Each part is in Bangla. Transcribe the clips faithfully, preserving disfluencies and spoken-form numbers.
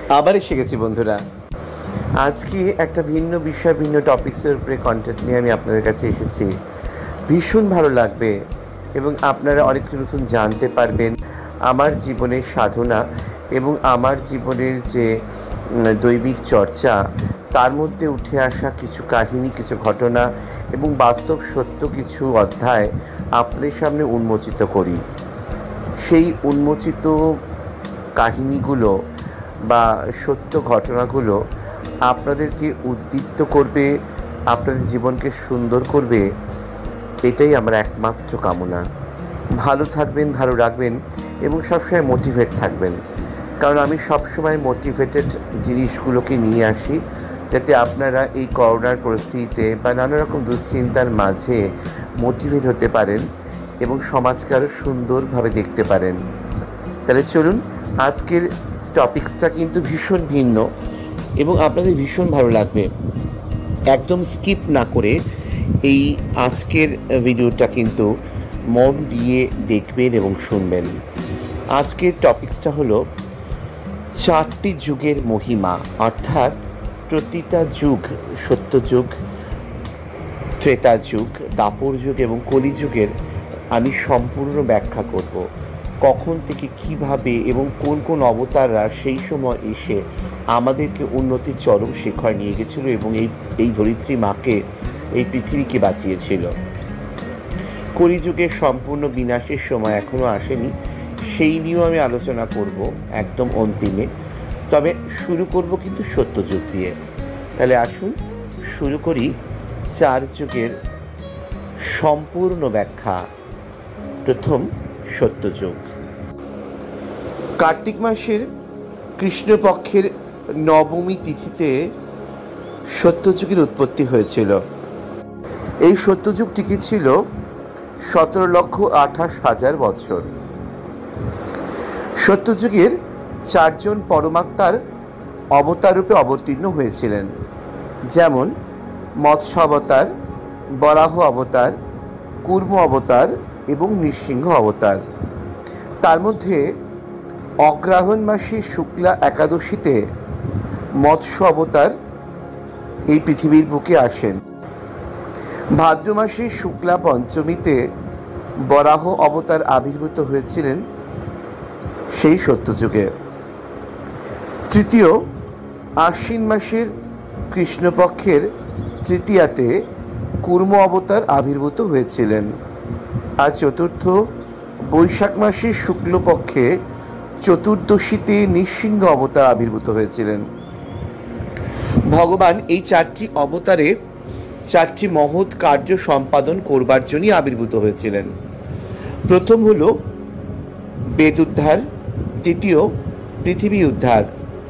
আবার এসে গেছি বন্ধুরা। আজকে একটা ভিন্ন বিষয়, ভিন্ন টপিক্সের উপরে কন্টেন্ট নিয়ে আমি আপনাদের কাছে এসেছি। ভীষণ ভালো লাগবে এবং আপনারা অনেক নতুন জানতে পারবেন আমার জীবনের সাধনা এবং আমার জীবনের যে দৈবিক চর্চা, তার মধ্যে উঠে আসা কিছু কাহিনী, কিছু ঘটনা এবং বাস্তব সত্য কিছু অধ্যায় আপনাদের সামনে উন্মোচিত করি। সেই উন্মোচিত কাহিনীগুলো বা সত্য ঘটনাগুলো আপনাদেরকে উদ্দীপ্ত করবে, আপনাদের জীবনকে সুন্দর করবে, এটাই আমার একমাত্র কামনা। ভালো থাকবেন, ভালো রাখবেন এবং সবসময় মোটিভেট থাকবেন, কারণ আমি সবসময় মোটিভেটেড জিনিসগুলোকে নিয়ে আসি, যাতে আপনারা এই করোনার পরিস্থিতিতে বা নানা রকম দুশ্চিন্তার মাঝে মোটিভেট হতে পারেন এবং সমাজকে আরও সুন্দরভাবে দেখতে পারেন। তাহলে চলুন, আজকের টপিক্সটা কিন্তু ভীষণ ভিন্ন এবং আপনাদের ভীষণ ভালো লাগবে। একদম স্কিপ না করে এই আজকের ভিডিওটা কিন্তু মন দিয়ে দেখবেন এবং শুনবেন। আজকের টপিক্সটা হলো চারটি যুগের মহিমা, অর্থাৎ প্রতিটা যুগ, সত্যযুগ, ত্রেতা যুগ, দাপর যুগ এবং কলিযুগের আমি সম্পূর্ণ ব্যাখ্যা করব। কখন থেকে কিভাবে এবং কোন কোন অবতাররা সেই সময় এসে আমাদেরকে উন্নতির চরম শিখর নিয়ে গেছিল এবং এই এই ধরিত্রী মাকে, এই পৃথিবীকে বাঁচিয়েছিল। কলিযুগের সম্পূর্ণ বিনাশের সময় এখনও আসেনি, সেই নিয়েও আমি আলোচনা করব একদম অন্তিমে। তবে শুরু করব কিন্তু সত্যযুগ দিয়ে। তাহলে আসুন শুরু করি চার যুগের সম্পূর্ণ ব্যাখ্যা। প্রথম, সত্যযুগ। কার্তিক মাসের কৃষ্ণপক্ষের নবমী তিথিতে সত্যযুগের উৎপত্তি হয়েছিল। এই সত্যযুগ টিকেছিল সতেরো লক্ষ আঠাশ হাজার বছর। সত্যযুগের চারজন পরমাত্মার অবতার রূপে অবতীর্ণ হয়েছিলেন, যেমন মৎস্য অবতার, বরাহ অবতার, কুর্ম অবতার এবং নৃসিংহ অবতার। তার মধ্যে অগ্রহায়ণ মাসে শুক্লা একাদশীতে মৎস্য অবতার এই পৃথিবীর বুকে আসেন। ভাদ্র মাসে শুক্লা পঞ্চমীতে বরাহ অবতার আবির্ভূত হয়েছিলেন সেই সত্যযুগে। তৃতীয়, আশ্বিন মাসের কৃষ্ণপক্ষের তৃতীয়াতে কুর্ম অবতার আবির্ভূত হয়েছিলেন। আর চতুর্থ, বৈশাখ মাসের শুক্লপক্ষে চতুর্দশীতে নৃসিংহ অবতার আবির্ভূত হয়েছিলেন। ভগবান এই চারটি অবতারে চারটি মহৎ কার্য সম্পাদন করবার জন্যই আবির্ভূত হয়েছিলেন। প্রথম হল বেদ উদ্ধার, দ্বিতীয় পৃথিবী উদ্ধার,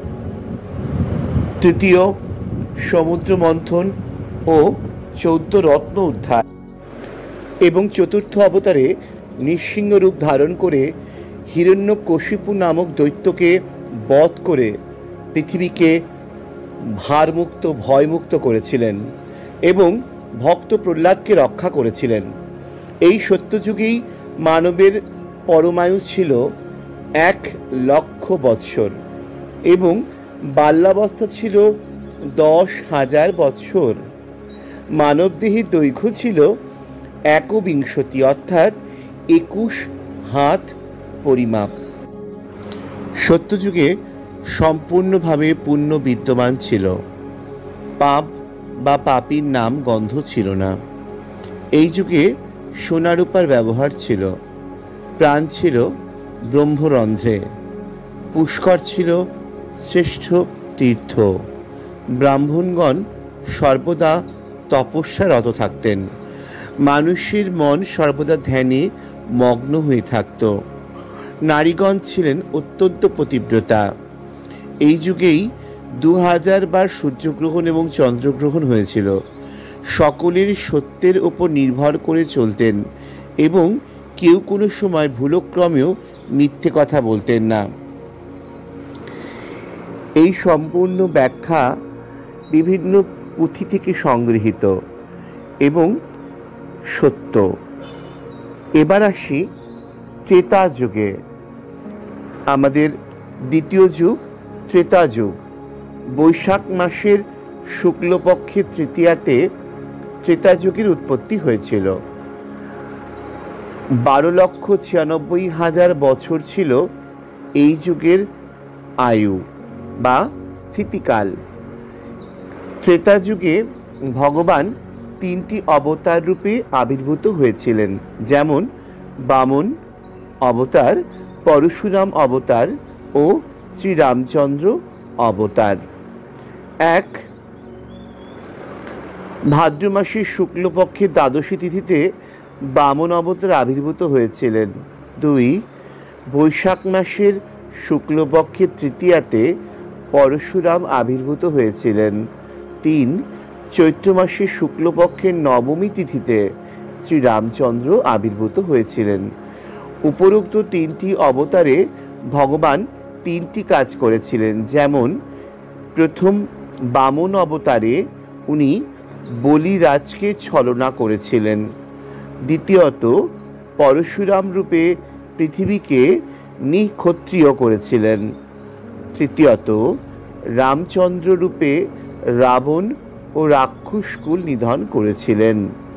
তৃতীয় সমুদ্র মন্থন ও চৌদ্দ রত্ন উদ্ধার এবং চতুর্থ অবতারে নৃসিংহ রূপ ধারণ করে হিরণ্যকশিপু নামক দৈত্যকে বধ করে পৃথিবীকে ভারমুক্ত, ভয়মুক্ত করেছিলেন এবং ভক্ত প্রহ্লাদকে রক্ষা করেছিলেন। এই সত্যযুগেই মানবের পরমায়ু ছিল এক লক্ষ বৎসর এবং বাল্যাবস্থা ছিল দশ হাজার বৎসর। মানবদেহের দৈর্ঘ্য ছিল একবিংশতি, অর্থাৎ একুশ হাত পরিমাপ। সত্যযুগে সম্পূর্ণভাবে পুণ্য বিদ্যমান ছিল। পাপ বা পাপীর নাম গন্ধ ছিল না। এই যুগে সোনারূপার ব্যবহার ছিল। প্রাণ ছিল ব্রহ্মরন্ধ্রে। পুষ্কর ছিল শ্রেষ্ঠ তীর্থ। ব্রাহ্মণগণ সর্বদা তপস্যারত থাকতেন। মানুষের মন সর্বদা ধ্যানে মগ্ন হয়ে থাকত। নারীগণ ছিলেন অত্যন্ত পতিব্রতা। এই যুগেই দু হাজার বার সূর্যগ্রহণ এবং চন্দ্রগ্রহণ হয়েছিল। সকলের সত্যের ওপর নির্ভর করে চলতেন এবং কেউ কোনো সময় ভুলক্রমেও মিথ্যে কথা বলতেন না। এই সম্পূর্ণ ব্যাখ্যা বিভিন্ন পুঁথি থেকে সংগৃহীত এবং সত্য। এবার আসি ত্রেতা যুগে। আমাদের দ্বিতীয় যুগ ত্রেতা যুগ, বৈশাখ মাসের শুক্লপক্ষের তৃতীয়াতে ত্রেতা যুগের উৎপত্তি হয়েছিল। বারো লক্ষ ছিয়ানব্বই হাজার বছর ছিল এই যুগের আয়ু বা স্থিতিকাল। ত্রেতা যুগে ভগবান তিনটি অবতার রূপে আবির্ভূত হয়েছিলেন, যেমন বামন অবতার, পরশুরাম অবতার ও শ্রীরামচন্দ্র অবতার। এক, ভাদ্র মাসের শুক্লপক্ষের দ্বাদশী তিথিতে বামন অবতার আবির্ভূত হয়েছিলেন। দুই, বৈশাখ মাসের শুক্লপক্ষের তৃতীয়াতে পরশুরাম আবির্ভূত হয়েছিলেন। তিন, চৈত্র মাসের শুক্লপক্ষের নবমী তিথিতে শ্রীরামচন্দ্র আবির্ভূত হয়েছিলেন। উপরোক্ত তিনটি অবতারে ভগবান তিনটি কাজ করেছিলেন, যেমন প্রথম বামন অবতারে উনি বলিরাজকে ছলনা করেছিলেন। দ্বিতীয়ত পরশুরাম রূপে পৃথিবীকে নিক্ষত্রিয় করেছিলেন। তৃতীয়ত রামচন্দ্র রূপে রাবণ ও রাক্ষসকুল নিধন করেছিলেন।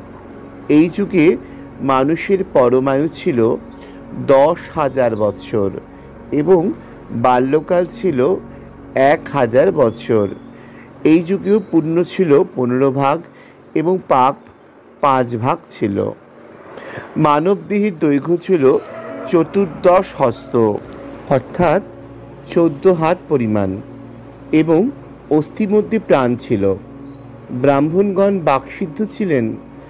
এই যুগে মানুষের পরমায়ু ছিল দশ হাজার বৎসর এবং বাল্যকাল ছিল এক হাজার বৎসর। এই যুগেও পুণ্য ছিল পনেরো ভাগ এবং পাপ পাঁচ ভাগ ছিল। মানবদেহের দৈর্ঘ্য ছিল চতুর্দশ হস্ত অর্থাৎ চোদ্দ হাত পরিমাণ এবং অস্থি মধ্যে প্রাণ ছিল। ব্রাহ্মণগণ বাকসিদ্ধ ছিলেন।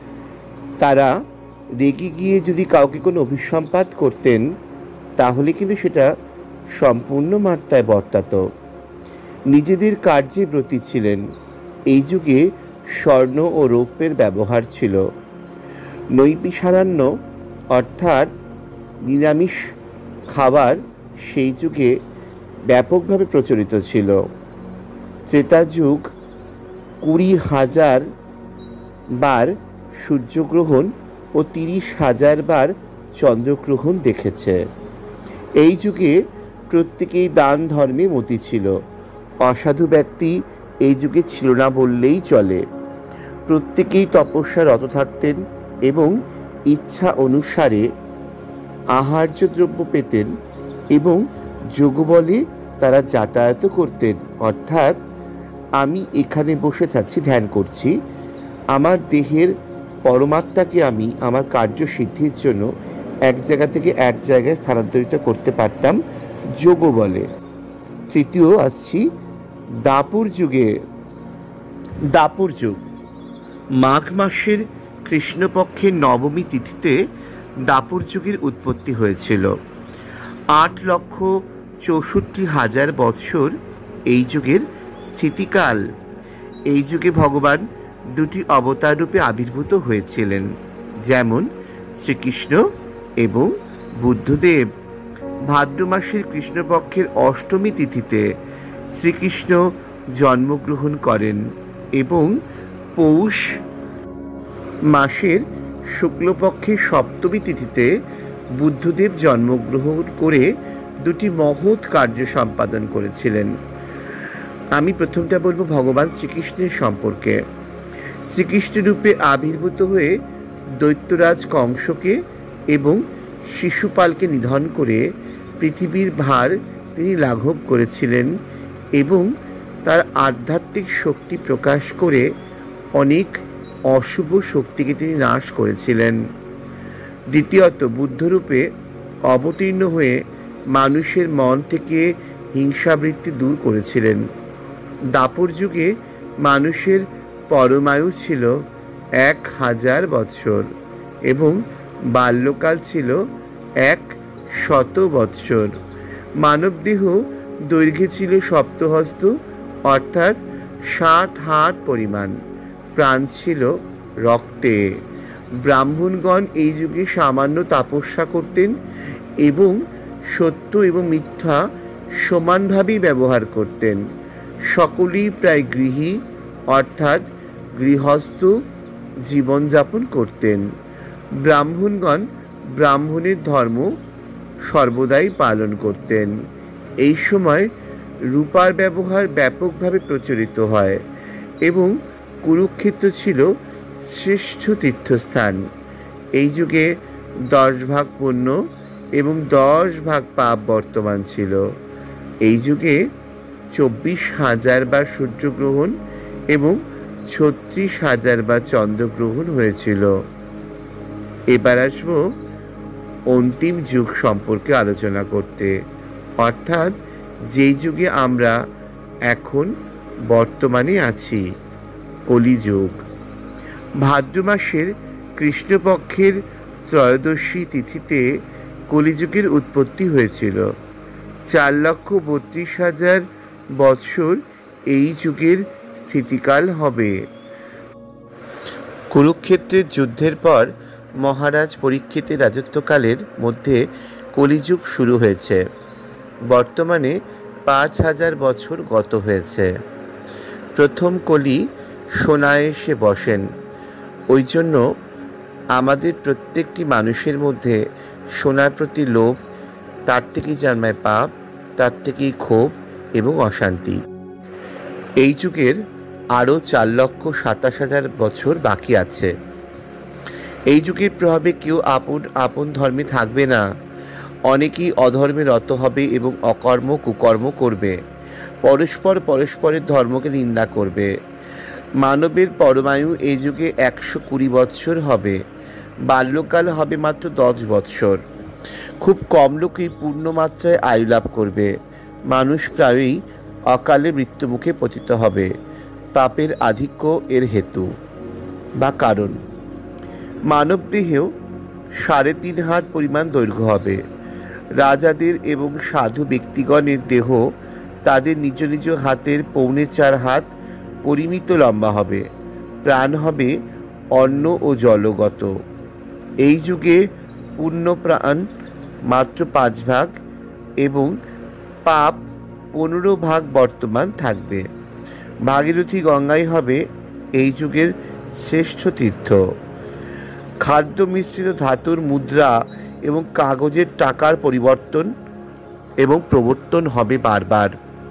তারা রেগে গিয়ে যদি কাউকে কোনো অভিসম্পাত করতেন তাহলে কিন্তু সেটা সম্পূর্ণ মাত্রায় বর্তাত। নিজেদের কার্যে ব্রতী ছিলেন। এই যুগে স্বর্ণ ও রৌপ্যের ব্যবহার ছিল। নৈমিষারণ্য অর্থাৎ নিরামিষ খাবার সেই যুগে ব্যাপকভাবে প্রচলিত ছিল। ত্রেতা যুগ কুড়ি হাজার বার সূর্যগ্রহণ ও তিরিশ হাজার বার চন্দ্রগ্রহণ দেখেছে। এই যুগে প্রত্যেকেই দান ধর্মে মতি ছিল। অসাধু ব্যক্তি এই যুগে ছিল না বললেই চলে। প্রত্যেকেই তপস্যা রত থাকতেন এবং ইচ্ছা অনুসারে আহার্য দ্রব্য পেতেন এবং যোগবলে তারা যাতায়াত করতেন। অর্থাৎ আমি এখানে বসে থাকছি, ধ্যান করছি, আমার দেহের পরমাত্মাকে আমি আমার কার্যসিদ্ধির জন্য এক জায়গা থেকে এক জায়গায় স্থানান্তরিত করতে পারতাম যোগ বলে। তৃতীয় আসছি দাপুর যুগে। দাপুর যুগ মাঘ মাসের কৃষ্ণপক্ষের নবমী তিথিতে দাপুর যুগের উৎপত্তি হয়েছিল। আট লক্ষ চৌষট্টি হাজার বৎসর এই যুগের স্থিতিকাল। এই যুগে ভগবান দুটি অবতার রূপে আবির্ভূত হয়েছিলেন, যেমন শ্রীকৃষ্ণ এবং বুদ্ধদেব। ভাদ্র মাসের কৃষ্ণপক্ষের অষ্টমী তিথিতে শ্রীকৃষ্ণ জন্মগ্রহণ করেন এবং পৌষ মাসের শুক্লপক্ষের সপ্তমী তিথিতে বুদ্ধদেব জন্মগ্রহণ করে দুটি মহৎ কার্য সম্পাদন করেছিলেন। আমি প্রথমটা বলবো ভগবান শ্রীকৃষ্ণের সম্পর্কে। শ্রীকৃষ্ণ রূপে আবির্ভূত হয়ে দৈত্যরাজ কংসকে এবং শিশুপালকে নিধন করে পৃথিবীর ভার তিনি লাঘব করেছিলেন এবং তার আধ্যাত্মিক শক্তি প্রকাশ করে অনেক অশুভ শক্তিকে তিনি নাশ করেছিলেন। দ্বিতীয়ত বুদ্ধরূপে অবতীর্ণ হয়ে মানুষের মন থেকে হিংসাবৃত্তি দূর করেছিলেন। দাপর যুগে মানুষের পরমায়ু ছিল এক হাজার বৎসর এবং বাল্যকাল ছিল এক শত বৎসর। মানবদেহ দৈর্ঘ্যে ছিল সপ্তহস্ত অর্থাৎ সাত হাত পরিমাণ। প্রাণ ছিল রক্তে। ব্রাহ্মণগণ এই যুগে সামান্য তপস্যা করতেন এবং সত্য এবং মিথ্যা সমানভাবেই ব্যবহার করতেন। সকলেই প্রায় গৃহী অর্থাৎ গৃহস্থ জীবনযাপন করতেন। ব্রাহ্মণগণ ব্রাহ্মণের ধর্ম সর্বদাই পালন করতেন। এই সময় রূপার ব্যবহার ব্যাপকভাবে প্রচলিত হয় এবং কুরুক্ষেত্র ছিল শ্রেষ্ঠ তীর্থস্থান। এই যুগে দশ ভাগ পুণ্য এবং দশ ভাগ পাপ বর্তমান ছিল। এই যুগে চব্বিশ হাজার বার সূর্যগ্রহণ এবং ছত্রিশ হাজার বার চন্দ্রগ্রহণ হয়েছিল। এবার আসবো অন্তিম যুগ সম্পর্কে আলোচনা করতে, অর্থাৎ যেই যুগে আমরা এখন বর্তমানে আছি, কলিযুগ। ভাদ্র মাসের কৃষ্ণপক্ষের ত্রয়োদশী তিথিতে কলিযুগের উৎপত্তি হয়েছিল। চার লক্ষ বত্রিশ হাজার বৎসর এই যুগের স্থিতিকাল হবে। কুরুক্ষেত্রের যুদ্ধের পর মহারাজ পরীক্ষিতের রাজত্বকালের মধ্যে কলিযুগ শুরু হয়েছে। বর্তমানে পাঁচ হাজার বছর গত হয়েছে। প্রথম কলি সোনায় এসে বসেন। ওই জন্য আমাদের প্রত্যেকটি মানুষের মধ্যে সোনার প্রতি লোভ, তার থেকেই জন্মায় পাপ, তার থেকেই ক্ষোভ এবং অশান্তি। এই যুগের আরও চার লক্ষ সাতাশ হাজার বছর বাকি আছে। এই যুগের প্রভাবে কেউ আপন আপন ধর্মে থাকবে না। অনেকেই অধর্মে রত হবে এবং অকর্ম কুকর্ম করবে। পরস্পর পরস্পরের ধর্মকে নিন্দা করবে। মানবের পরমায়ু এই যুগে একশো কুড়ি বৎসর হবে। বাল্যকাল হবে মাত্র দশ বৎসর। খুব কম লোকই পূর্ণমাত্রায় আয়ু লাভ করবে। মানুষ প্রায়ই অকালে মৃত্যুমুখে পতিত হবে। পাপের আধিক্য এর হেতু বা কারণ। মানবদেহেও সাড়ে তিন হাত পরিমাণ দৈর্ঘ্য হবে। রাজাদের এবং সাধু ব্যক্তিগণের দেহ তাদের নিজ নিজ হাতের পৌনে চার হাত পরিমিত লম্বা হবে। প্রাণ হবে অন্ন ও জলগত। এই যুগে পুণ্য প্রাণ মাত্র পাঁচ ভাগ এবং পাপ পনেরো ভাগ বর্তমান থাকবে। ভাগীরথী গঙ্গাই হবে এই যুগের শ্রেষ্ঠ তীর্থ। খাদ্য মিশ্রিত ধাতুর মুদ্রা এবং কাগজের টাকার পরিবর্তন এবং প্রবর্তন হবে বারবার।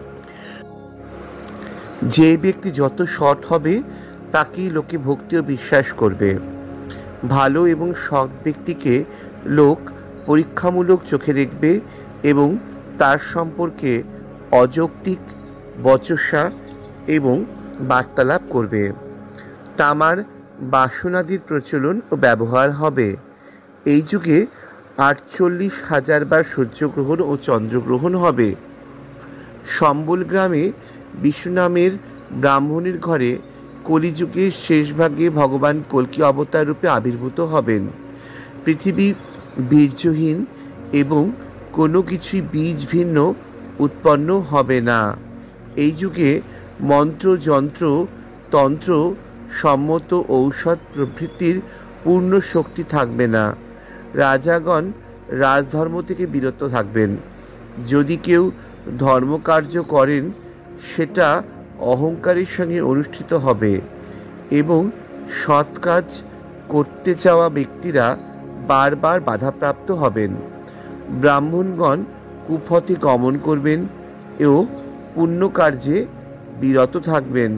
যে ব্যক্তি যত সৎ হবে তাকেই লোকে ভক্তি ও বিশ্বাস করবে। ভালো এবং সৎ ব্যক্তিকে লোক পরীক্ষামূলক চোখে দেখবে এবং তার সম্পর্কে অযৌক্তিক বচসা এবং বার্তালাপ করবে। তামার বাসনাদির প্রচলন ও ব্যবহার হবে। এই যুগে আটচল্লিশ হাজার বার সূর্যগ্রহণ ও চন্দ্রগ্রহণ হবে। সম্বল গ্রামে বিষ্ণু নামের ব্রাহ্মণের ঘরে কলিযুগের শেষ ভাগে ভগবান কল্কি অবতার রূপে আবির্ভূত হবেন। পৃথিবী বীর্যহীন এবং কোনো কিছুই বীজ ভিন্ন উৎপন্ন হবে না। এই যুগে মন্ত্র যন্ত্র তন্ত্র সম্মত ঔষধ প্রভৃতির পূর্ণ শক্তি থাকবে না। রাজাগণ রাজধর্ম থেকে বিরত থাকবেন। যদি কেউ ধর্মকার্য করেন সেটা অহংকারের সঙ্গে অনুষ্ঠিত হবে এবং সৎ কাজ করতে চাওয়া ব্যক্তিরা বারবার বাধাপ্রাপ্ত হবেন। ব্রাহ্মণগণ কুপথে গমন করবেন ও পুণ্য কার্যে বিরত থাকবেন।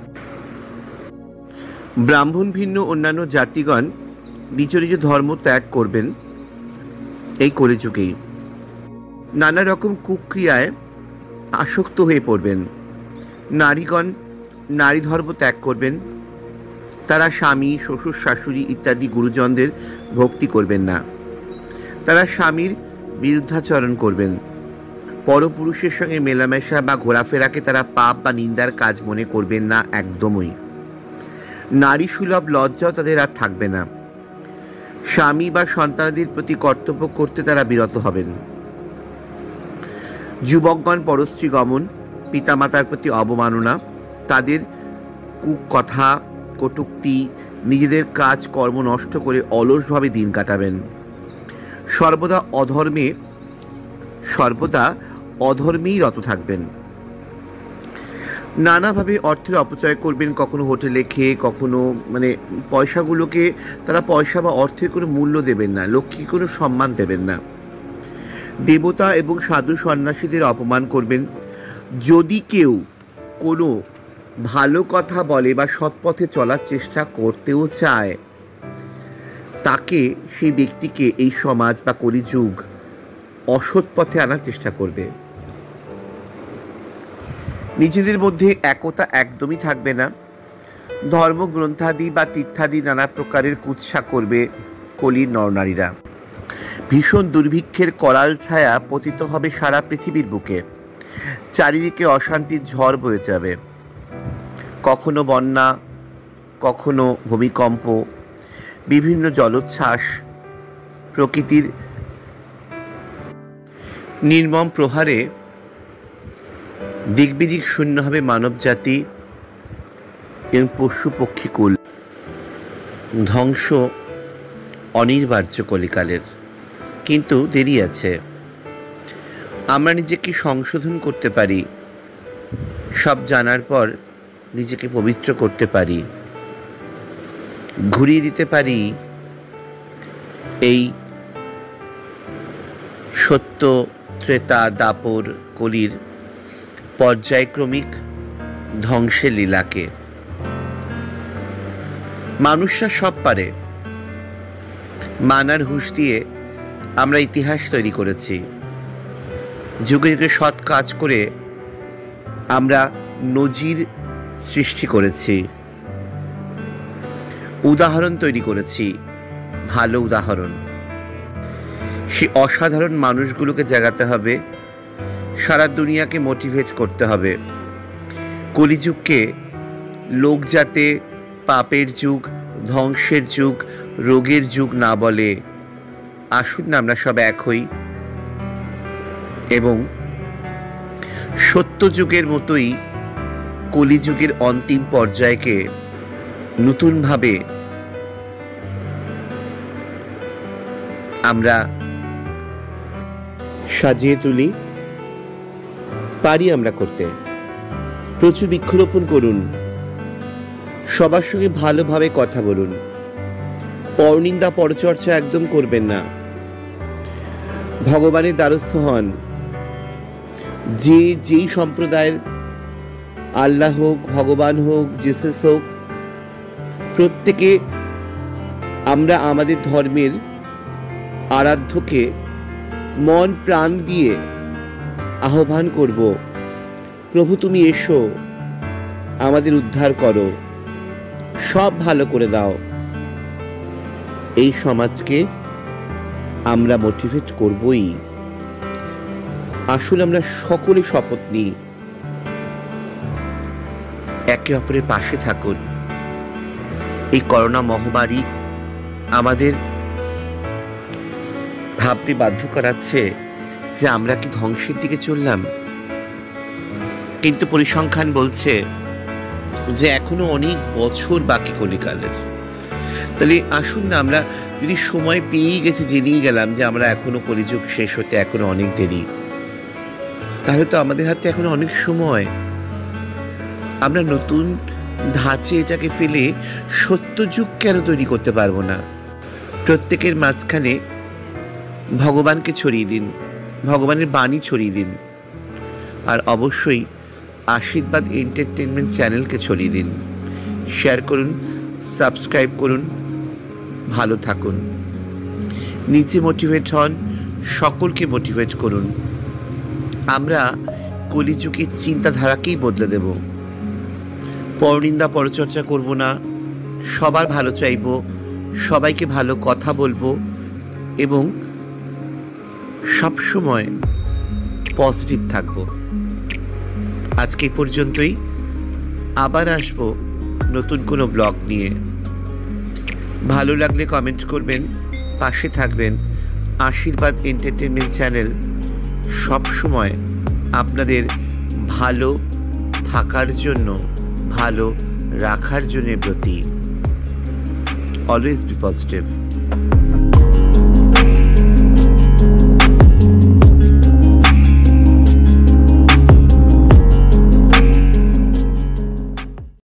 ব্রাহ্মণ ভিন্ন অন্যান্য জাতিগণ নিজ নিজ ধর্ম ত্যাগ করবেন এই কলিযুগেই। নানা রকম কুক্রিয়ায় আসক্ত হয়ে পড়বেন। নারীগণ নারী ধর্ম ত্যাগ করবেন। তারা স্বামী শ্বশুর শাশুড়ি ইত্যাদি গুরুজনদের ভক্তি করবেন না। তারা স্বামীর বিরুদ্ধাচরণ করবেন। পরপুরুষের সঙ্গে মেলামেশা বা ঘোরাফেরাকে তারা পাপ বা নিন্দার কাজ মনে করবেন না, একদমই। নারী সুলভ লজ্জাও তাদের আর থাকবে না। স্বামী বা সন্তানাদির প্রতি কর্তব্য করতে তারা বিরত হবেন। যুবকগণ পরস্ত্রী গমন, পিতামাতার প্রতি অবমাননা, তাদের কুকথা কটূক্তি, নিজেদের কাজ কর্ম নষ্ট করে অলসভাবে দিন কাটাবেন। সর্বদা অধর্মে সর্বদা অধর্মেই রত থাকবেন। নানাভাবে অর্থের অপচয় করবেন। কখনো হোটেলে খেয়ে, কখনো মানে পয়সাগুলোকে তারা পয়সা বা অর্থের কোনো মূল্য দেবেন না। লক্ষ্মীকে কোনো সম্মান দেবেন না। দেবতা এবং সাধু সন্ন্যাসীদের অপমান করবেন। যদি কেউ কোনো ভালো কথা বলে বা সৎপথে চলার চেষ্টা করতেও চায়, তাকে সেই ব্যক্তিকে এই সমাজ বা কলিযুগ অসৎ পথে আনার চেষ্টা করবে। নিজেদের মধ্যে একতা একদমই থাকবে না। ধর্মগ্রন্থাদি বা তীর্থাদি নানা প্রকারের কুৎসা করবে কলির নরনারীরা। ভীষণ দুর্ভিক্ষের করাল ছায়া পতিত হবে সারা পৃথিবীর বুকে। চারিদিকে অশান্তির ঝড় বয়ে যাবে। কখনো বন্যা, কখনো ভূমিকম্প, বিভিন্ন জলোচ্ছ্বাস, প্রকৃতির নির্মম প্রহারে দিকবিদিক শূন্য হবে মানব জাতি এবং পশু পক্ষীকুল। ধ্বংস অনিবার্য কলিকালের, কিন্তু দেরি আছে। আমরা নিজেকে সংশোধন করতে পারি, সব জানার পর নিজেকে পবিত্র করতে পারি, ঘুরিয়ে দিতে পারি এই সত্য ত্রেতা দাপর কলির পর্যায়ক্রমিক ধ্বংসের লীলাকে। মানুষরা সব পারে, মানার হুঁশ দিয়ে আমরা ইতিহাস তৈরি করেছি। যুগে যুগে সৎ কাজ করে আমরা নজির সৃষ্টি করেছি, উদাহরণ তৈরি করেছি, ভালো উদাহরণ। সেই অসাধারণ মানুষগুলোকে জাগাতে হবে, সারা দুনিয়াকে মোটিভেট করতে হবে। কলিযুগকে লোক যাতে পাপের যুগ, ধ্বংসের যুগ, রোগের যুগ না বলে, আসুন না আমরা সব এক হই এবং সত্য যুগের মতোই কলিযুগের অন্তিম পর্যায়কে নতুনভাবে আমরা সাজিয়ে তুলি। পারি আমরা করতে। প্রচুর বৃক্ষরোপণ করুন, সবার সঙ্গে ভালোভাবে কথা বলুন, পরনিন্দা পরচর্চা একদম করবেন না। ভগবানের দ্বারস্থ হন। যে যেই সম্প্রদায়ের, আল্লাহ হোক, ভগবান হোক, জেসাস হোক, প্রত্যেকে আমরা আমাদের ধর্মের আরাধ্যকে মন প্রাণ দিয়ে আহ্বান করব, প্রভু তুমি এসো, আমাদের উদ্ধার করো, সব ভালো করে দাও। এই সমাজকে আমরা মোটিভেট করবই। আসলে আমরা সকলে শপথ নিই, একে অপরের পাশে থাকুন। এই করোনা মহামারী আমাদের ভাবতে বাধ্য করাচ্ছে যে আমরা কি ধ্বংসের দিকে চললাম, কিন্তু পরিসংখ্যান বলছে যে এখনো অনেক বছর বাকি কলিকালের। তাহলে আসুন না, আমরা যদি সময় পেয়ে গেছে, জেনেই গেলাম যে আমরা এখনো কলিযুগ শেষ হতে এখনো অনেক দেরি, তাহলে তো আমাদের হাতে এখনো অনেক সময়। আমরা নতুন ধাঁচে এটাকে ফেলে সত্য যুগ কেন তৈরি করতে পারবো না? প্রত্যেকের মাঝখানে ভগবানকে ছড়িয়ে দিন, ভগবানের বাণী ছড়িয়ে দিন, আর অবশ্যই আশীর্বাদ এন্টারটেনমেন্ট চ্যানেলকে ছড়িয়ে দিন। শেয়ার করুন, সাবস্ক্রাইব করুন, ভালো থাকুন, নিজে মোটিভেট হন, সকলকে মোটিভেট করুন। আমরা কলিযুগের চিন্তাধারাকেই বদলে দেব। পরনিন্দা পরচর্চা করব না, সবার ভালো চাইব, সবাইকে ভালো কথা বলবো এবং সবসময় পজিটিভ থাকব। আজকে পর্যন্তই, আবার আসবো নতুন কোনো ব্লগ নিয়ে। ভালো লাগলে কমেন্ট করবেন, পাশে থাকবেন। আশীর্বাদ এন্টারটেনমেন্ট চ্যানেল সবসময় আপনাদের ভালো থাকার জন্য, ভালো রাখার জন্য প্রতি। Always be positive.